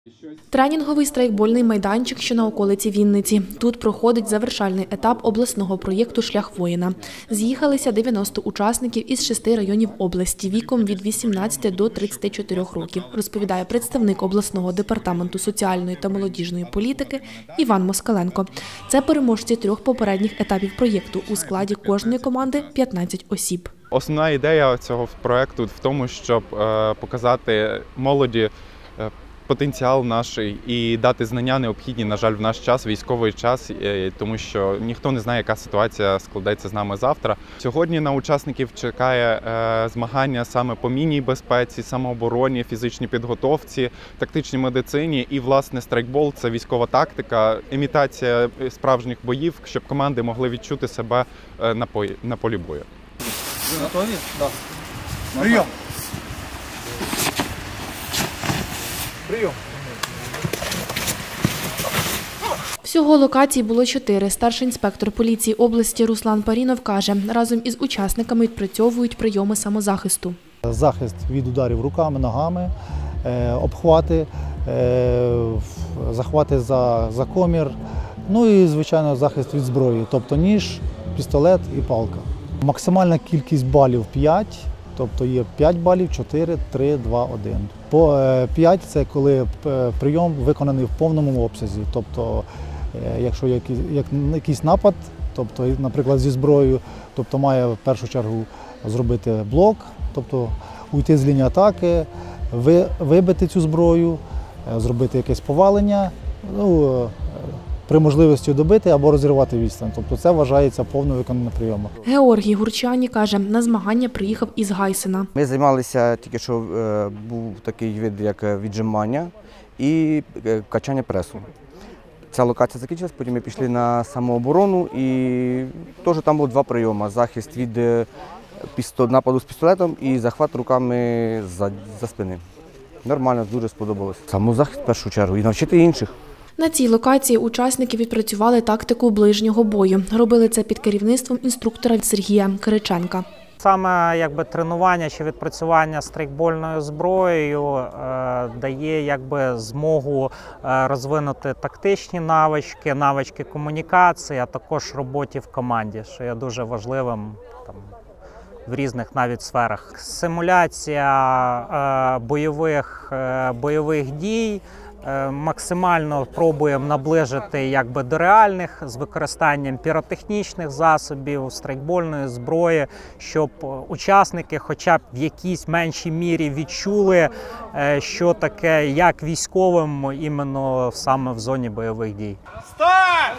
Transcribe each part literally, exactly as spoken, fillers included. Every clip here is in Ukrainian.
Тренінговий страйкбольний майданчик, що на околиці Вінниці. Тут проходить завершальний етап обласного проєкту «Шлях воїна». З'їхалися дев'яносто учасників із шести районів області віком від вісімнадцяти до тридцяти чотирьох років, розповідає представник обласного департаменту соціальної та молодіжної політики Іван Москаленко. Це переможці трьох попередніх етапів проєкту. У складі кожної команди п'ятнадцять осіб. Основна ідея цього проєкту в тому, щоб показати молоді потенціал наш і дати знання необхідні, на жаль, в наш час, військовий час, тому що ніхто не знає, яка ситуація складеться з нами завтра. Сьогодні на учасників чекає змагання саме по мінній безпеці, самообороні, фізичній підготовці, тактичній медицині і, власне, страйкбол – це військова тактика, імітація справжніх боїв, щоб команди могли відчути себе на полі бою. Ви готові? Так. Прийом! Прийом! Всього локацій було чотири. Старший інспектор поліції області Руслан Парінов каже, разом із учасниками відпрацьовують прийоми самозахисту. Захист від ударів руками, ногами, обхвати, захвати за, за комір, ну і, звичайно, захист від зброї, тобто ніж, пістолет і палка. Максимальна кількість балів п'ять, тобто є п'ять балів, чотири, три, два, один. По п'ять – це коли прийом виконаний в повному обсязі, тобто якщо є якийсь напад, тобто, наприклад, зі зброєю, тобто має в першу чергу зробити блок, тобто уйти з лінії атаки, вибити цю зброю, зробити якесь повалення, ну, при можливості добити або розірвати відстань. Тобто це вважається повно виконання прийому. Георгій Гурчані каже, на змагання приїхав із Гайсина. Ми займалися, тільки що був такий вид, як віджимання і качання пресу. Ця локація закінчилась, потім ми пішли на самооборону і теж там було два прийоми. Захист від нападу з пістолетом і захват руками за спини. Нормально, дуже сподобалось. Самозахист в першу чергу і навчити інших. На цій локації учасники відпрацювали тактику ближнього бою. Робили це під керівництвом інструктора Сергія Кириченка. Саме якби тренування чи відпрацювання страйкбольною зброєю е, дає якби змогу е, розвинути тактичні навички, навички комунікації, а також роботі в команді, що є дуже важливим там, в різних навіть сферах. Симуляція е, бойових, е, бойових дій. Максимально пробуємо наближити якби до реальних з використанням піротехнічних засобів, страйкбольної зброї, щоб учасники хоча б в якійсь меншій мірі відчули, що таке як військовим іменно саме в зоні бойових дій. Старт!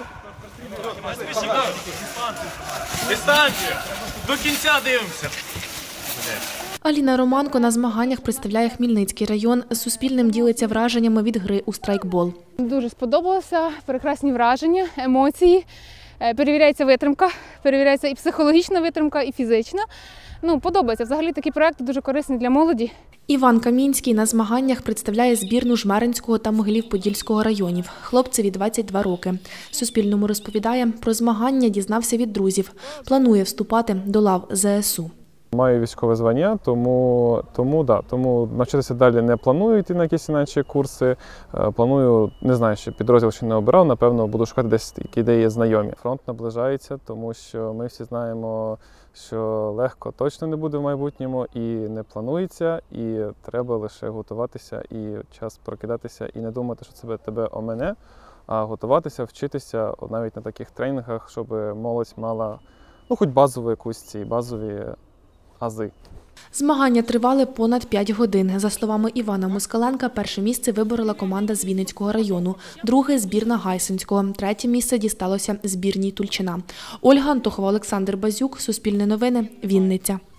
Дистанцію! До кінця дивимося! Аліна Романко на змаганнях представляє Хмільницький район. З Суспільним ділиться враженнями від гри у страйкбол. Дуже сподобалося, прекрасні враження, емоції. Перевіряється витримка, перевіряється і психологічна витримка, і фізична. Ну, подобається. Взагалі такі проекти дуже корисні для молоді. Іван Камінський на змаганнях представляє збірну Жмеринського та Могилів-Подільського районів. Хлопцеві двадцять два роки. Суспільному розповідає, про змагання дізнався від друзів. Планує вступати до лав зе ес у. Маю військове звання, тому, тому, да, тому навчитися далі не планую йти на якісь інші курси. Планую, не знаю, ще підрозділ ще не обирав, напевно, буду шукати десь, які де є знайомі. Фронт наближається, тому що ми всі знаємо, що легко точно не буде в майбутньому і не планується, і треба лише готуватися і час прокидатися і не думати, що це тебе омине, а готуватися, вчитися навіть на таких тренінгах, щоб молодь мала, ну, хоч базову якусь ці базові ази. Змагання тривали понад п'ять годин. За словами Івана Москаленка, перше місце виборола команда з Вінницького району, друге – збірна Гайсинського, третє місце дісталося збірній Тульчина. Ольга Антохова, Олександр Базюк, Суспільне новини, Вінниця.